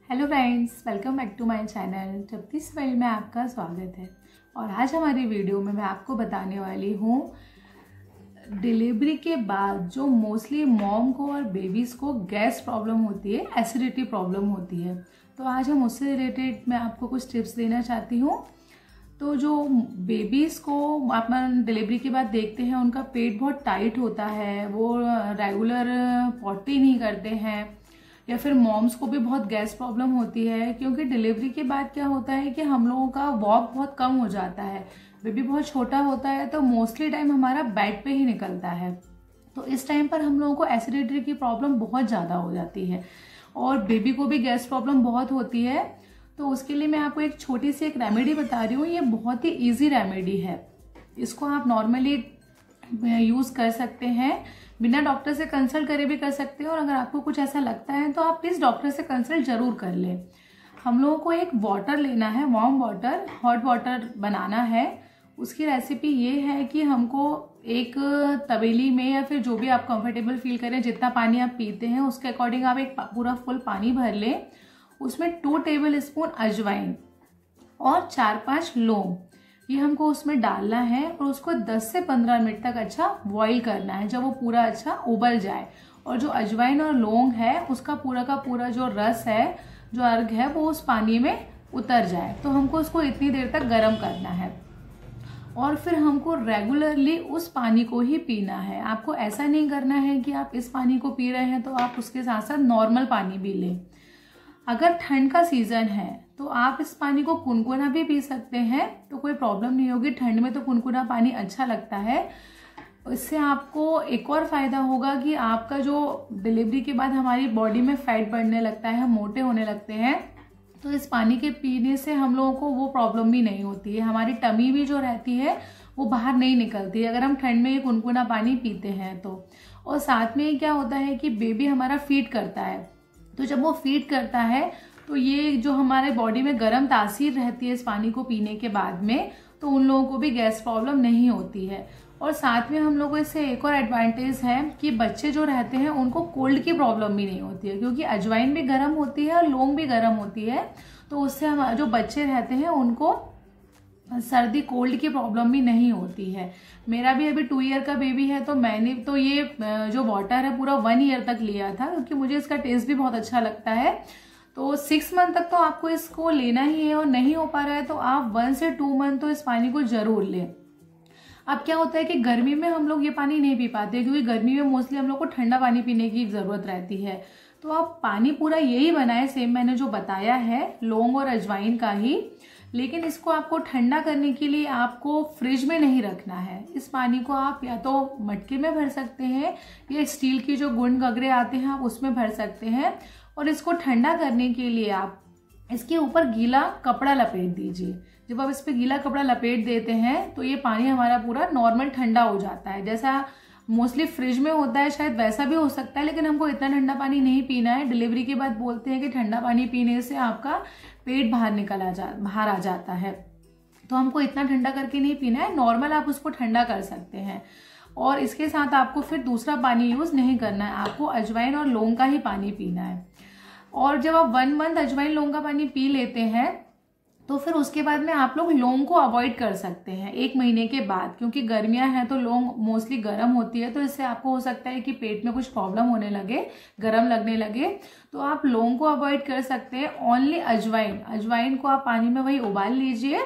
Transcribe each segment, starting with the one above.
Hello friends, welcome back to my channel Tripti smile में आपका स्वागत है। और आज हमारी वीडियो में मैं आपको बताने वाली हूँ डिलीवरी के बाद जो मोस्टली मॉम को और बेबीज़ को गैस प्रॉब्लम होती है, एसिडिटी प्रॉब्लम होती है। तो आज हम उससे रिलेटेड मैं आपको कुछ टिप्स देना चाहती हूँ। तो जो बेबीज़ को अपन डिलीवरी के बाद देखते हैं उनका पेट बहुत टाइट होता है, वो रेगुलर पॉटी नहीं करते हैं, या फिर मॉम्स को भी बहुत गैस प्रॉब्लम होती है क्योंकि डिलीवरी के बाद क्या होता है कि हम लोगों का वॉक बहुत कम हो जाता है। बेबी बहुत छोटा होता है तो मोस्टली टाइम हमारा बेड पे ही निकलता है। तो इस टाइम पर हम लोगों को एसिडिटी की प्रॉब्लम बहुत ज़्यादा हो जाती है और बेबी को भी गैस प्रॉब्लम बहुत होती है। तो उसके लिए मैं आपको एक छोटी सी एक रेमेडी बता रही हूँ। ये बहुत ही ईजी रेमेडी है, इसको आप नॉर्मली यूज़ कर सकते हैं, बिना डॉक्टर से कंसल्ट करे भी कर सकते हैं। और अगर आपको कुछ ऐसा लगता है तो आप प्लीज़ डॉक्टर से कंसल्ट जरूर कर लें। हम लोगों को एक वाटर लेना है, वार्म वाटर, हॉट वाटर बनाना है। उसकी रेसिपी ये है कि हमको एक तवेली में या फिर जो भी आप कंफर्टेबल फील करें, जितना पानी आप पीते हैं उसके अकॉर्डिंग आप एक पूरा फुल पानी भर लें। उसमें 2 टेबल स्पून अजवाइन और 4-5 लौंग ये हमको उसमें डालना है और उसको 10 से 15 मिनट तक अच्छा बॉईल करना है, जब वो पूरा अच्छा उबल जाए और जो अजवाइन और लौंग है उसका पूरा का पूरा जो रस है, जो अर्क है, वो उस पानी में उतर जाए। तो हमको उसको इतनी देर तक गर्म करना है और फिर हमको रेगुलरली उस पानी को ही पीना है। आपको ऐसा नहीं करना है कि आप इस पानी को पी रहे हैं तो आप उसके साथ साथ नॉर्मल पानी भी लें। अगर ठंड का सीजन है तो आप इस पानी को कुनकुना भी पी सकते हैं, तो कोई प्रॉब्लम नहीं होगी। ठंड में तो कुनकुना पानी अच्छा लगता है। इससे आपको एक और फायदा होगा कि आपका जो डिलीवरी के बाद हमारी बॉडी में फैट बढ़ने लगता है, हम मोटे होने लगते हैं, तो इस पानी के पीने से हम लोगों को वो प्रॉब्लम भी नहीं होती है। हमारी टमी भी जो रहती है वो बाहर नहीं निकलती है अगर हम ठंड में ये कुनकुना पानी पीते हैं तो। और साथ में क्या होता है कि बेबी हमारा फीड करता है, तो जब वो फीड करता है तो ये जो हमारे बॉडी में गर्म तासीर रहती है इस पानी को पीने के बाद में, तो उन लोगों को भी गैस प्रॉब्लम नहीं होती है। और साथ में हम लोगों को इससे एक और एडवांटेज है कि बच्चे जो रहते हैं उनको कोल्ड की प्रॉब्लम भी नहीं होती है, क्योंकि अजवाइन भी गर्म होती है और लौंग भी गर्म होती है। तो उससे हम जो बच्चे रहते हैं उनको सर्दी कोल्ड की प्रॉब्लम भी नहीं होती है। मेरा भी अभी 2 ईयर का बेबी है, तो मैंने तो ये जो वाटर है पूरा 1 ईयर तक लिया था, क्योंकि मुझे इसका टेस्ट भी बहुत अच्छा लगता है। तो 6 मंथ तक तो आपको इसको लेना ही है, और नहीं हो पा रहा है तो आप 1 से 2 मंथ तो इस पानी को जरूर लें। अब क्या होता है कि गर्मी में हम लोग ये पानी नहीं पी पाते, क्योंकि गर्मी में मोस्टली हम लोग को ठंडा पानी पीने की जरूरत रहती है। तो आप पानी पूरा यही बनाए, सेम मैंने जो बताया है, लौंग और अजवाइन का ही, लेकिन इसको आपको ठंडा करने के लिए आपको फ्रिज में नहीं रखना है। इस पानी को आप या तो मटके में भर सकते हैं या स्टील की जो गुण गगरे आते हैं आप उसमें भर सकते हैं। और इसको ठंडा करने के लिए आप इसके ऊपर गीला कपड़ा लपेट दीजिए। जब आप इस पे गीला कपड़ा लपेट देते हैं तो ये पानी हमारा पूरा नॉर्मल ठंडा हो जाता है, जैसा मोस्टली फ्रिज में होता है, शायद वैसा भी हो सकता है, लेकिन हमको इतना ठंडा पानी नहीं पीना है। डिलीवरी के बाद बोलते हैं कि ठंडा पानी पीने से आपका पेट बाहर आ जाता है, तो हमको इतना ठंडा करके नहीं पीना है, नॉर्मल आप उसको ठंडा कर सकते हैं। और इसके साथ आपको फिर दूसरा पानी यूज नहीं करना है, आपको अजवाइन और लौंग का ही पानी पीना है। और जब आप 1 मंथ अजवाइन लौंग का पानी पी लेते हैं तो फिर उसके बाद में आप लोग लौंग को अवॉइड कर सकते हैं 1 महीने के बाद, क्योंकि गर्मियां हैं तो लौंग मोस्टली गर्म होती है, तो इससे आपको हो सकता है कि पेट में कुछ प्रॉब्लम होने लगे, गर्म लगने लगे। तो आप लौंग को अवॉइड कर सकते हैं। ओनली अजवाइन को आप पानी में वही उबाल लीजिए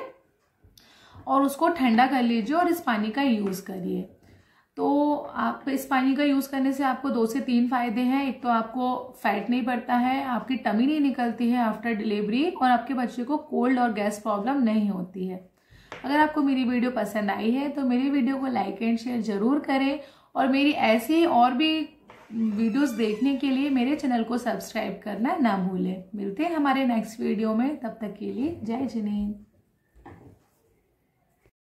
और उसको ठंडा कर लीजिए और इस पानी का यूज करिए। तो आप इस पानी का यूज करने से आपको 2 से 3 फायदे हैं। एक तो आपको फैट नहीं पड़ता है, आपकी टमी नहीं निकलती है आफ्टर डिलीवरी, और आपके बच्चे को कोल्ड और गैस प्रॉब्लम नहीं होती है। अगर आपको मेरी वीडियो पसंद आई है तो मेरी वीडियो को लाइक एंड शेयर जरूर करें, और मेरी ऐसी और भी वीडियोस देखने के लिए मेरे चैनल को सब्सक्राइब करना ना भूलें। मिलते हैं हमारे नेक्स्ट वीडियो में, तब तक के लिए जय जिनेंद्र।